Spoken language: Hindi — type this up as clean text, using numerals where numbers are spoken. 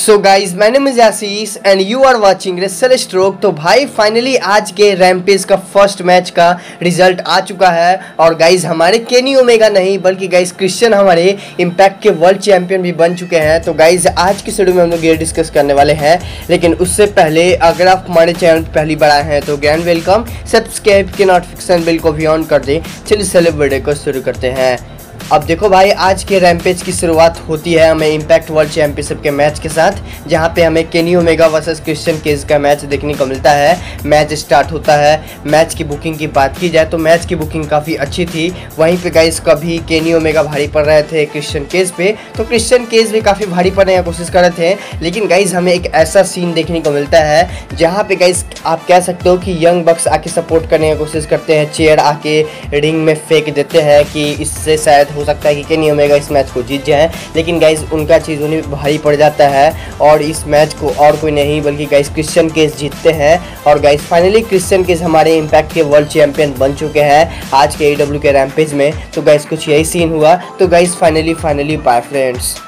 So guys my name is Ashish and you are watching wrestle stroke. तो भाई फाइनली आज के रैम्पेज का फर्स्ट मैच का रिजल्ट आ चुका है और गाइज हमारे केनी ओमेगा नहीं बल्कि गाइज क्रिश्चियन हमारे इम्पैक्ट के वर्ल्ड चैंपियन भी बन चुके हैं। तो गाइज आज की वीडियो में हम लोग ये डिस्कस करने वाले हैं, लेकिन उससे पहले अगर आप हमारे चैनल पर पहली बार आए हैं तो ग्रैंड वेलकम। सब्सक्राइब के नोटिफिकेशन बिल को भी ऑन कर दें। चलिए चलिए वीडियो को शुरू करते हैं। अब देखो भाई आज के रैम्पेज की शुरुआत होती है हमें इम्पैक्ट वर्ल्ड चैंपियनशिप के मैच के साथ, जहां पे हमें Kenny Omega versus Christian Cage का मैच देखने को मिलता है। मैच स्टार्ट होता है। मैच की बुकिंग की बात की जाए तो मैच की बुकिंग काफ़ी अच्छी थी। वहीं पे गाइस कभी केनी ओमेगा भारी पड़ रहे थे क्रिश्चियन केज पे, तो क्रिश्चियन केज भी काफ़ी भारी पड़ने की कोशिश कर रहे थे। लेकिन गाइस हमें एक ऐसा सीन देखने को मिलता है जहाँ पे गाइस आप कह सकते हो कि यंग बक्स आके सपोर्ट करने की कोशिश करते हैं, चेयर आके रिंग में फेंक देते हैं कि इससे शायद हो सकता है कि केनी ओमेगा इस मैच को जीत जाए। लेकिन गाइस उनका चीज़ उन्हें भारी पड़ जाता है और इस मैच को और कोई नहीं बल्कि गाइस क्रिश्चियन केज जीतते हैं। और गाइस फाइनली क्रिश्चियन केज हमारे इम्पैक्ट के वर्ल्ड चैंपियन बन चुके हैं आज के AEW के रैम्पेज में। तो गाइस कुछ यही सीन हुआ। तो गाइस फाइनली बाय फ्रेंड्स।